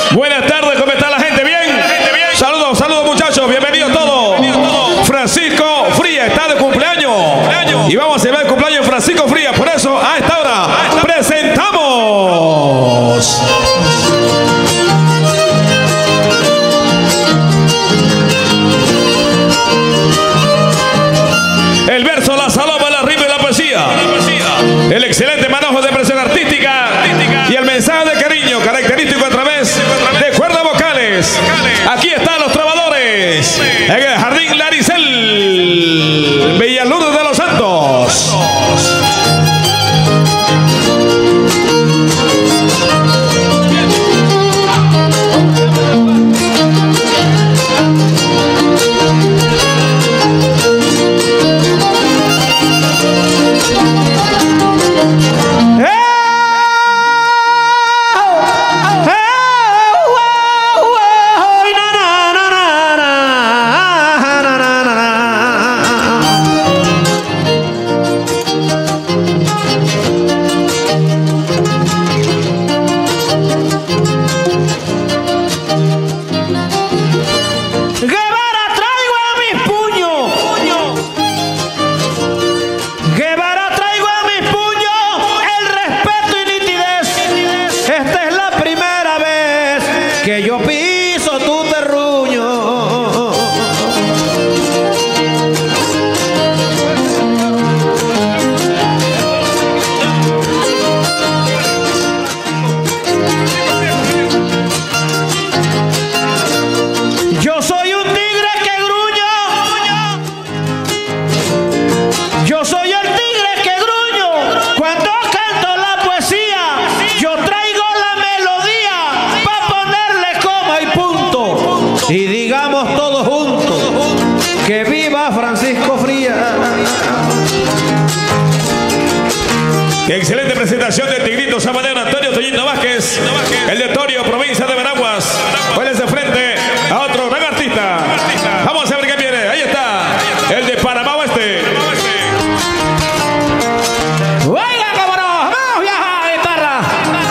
Buenas tardes, ¿cómo está la gente? ¿Bien? Saludos, saludos muchachos, bienvenidos todos. Francisco Frías está de cumpleaños. Y vamos a celebrar el cumpleaños de Francisco Frías. Por eso, a esta hora, presentamos... el verso, la saloma, la rima y la poesía. El excelente manejo de expresión artística y el mensaje de cariño característico a través de cuerdas vocales. Aquí están los trovadores en el Jardín Laricel, Villaluz de los Santos. Que yo piso tu terruño. Yo soy un tigre que gruño. Yo soy el tigre que gruño. Cuando canto la poesía, yo traigo la melodía para ponerle coma y punto. Y digamos todos juntos que viva Francisco Frías. Qué excelente presentación del Tigrito Sabanero Antonio Toñito Vázquez, el de Torio, provincia de Veraguas. Póngase frente a otro gran artista. Vamos a ver qué viene. Ahí está, el de Panamá Oeste. Oiga, cómo no, vamos viajar guitarra.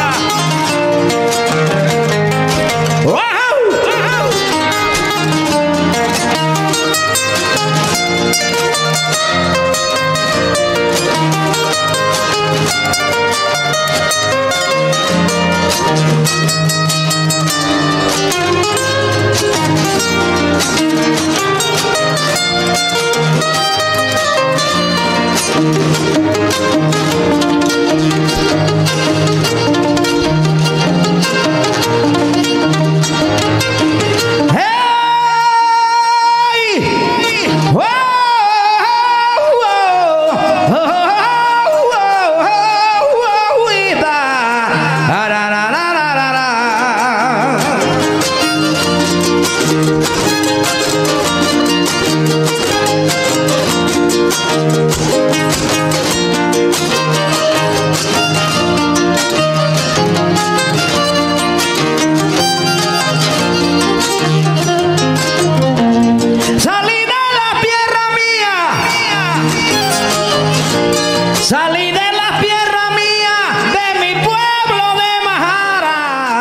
Salí de la tierra mía, de mi pueblo de Majara,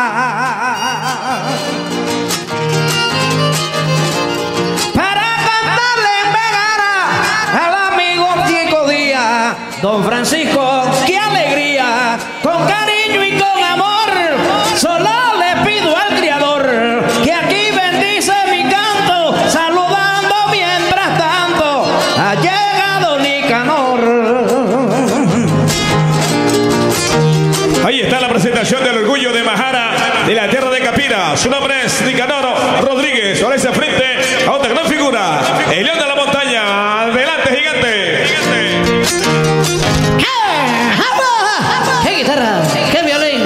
para cantarle en Vegara al amigo Chico Díaz. Don Francisco, qué alegría, con cariño y con amor, solo le pido al Criador que aquí bendice mi canto, saludando mientras tanto ha llegado Nicanor. Ahí está la presentación del orgullo de Majara, de la tierra de Capira. Su nombre es Nicanor Rodríguez. Ahora se frente a otra gran figura, el león de la montaña. Adelante, gigante. ¡Qué guitarra! ¡Qué violín!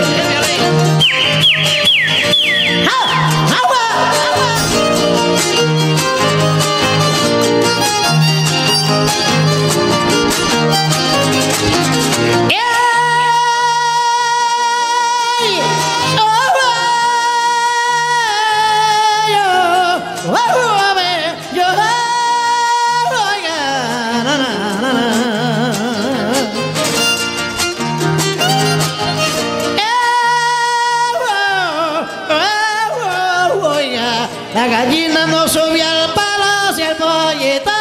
¡Oh! La gallina no subió al palo si el pollito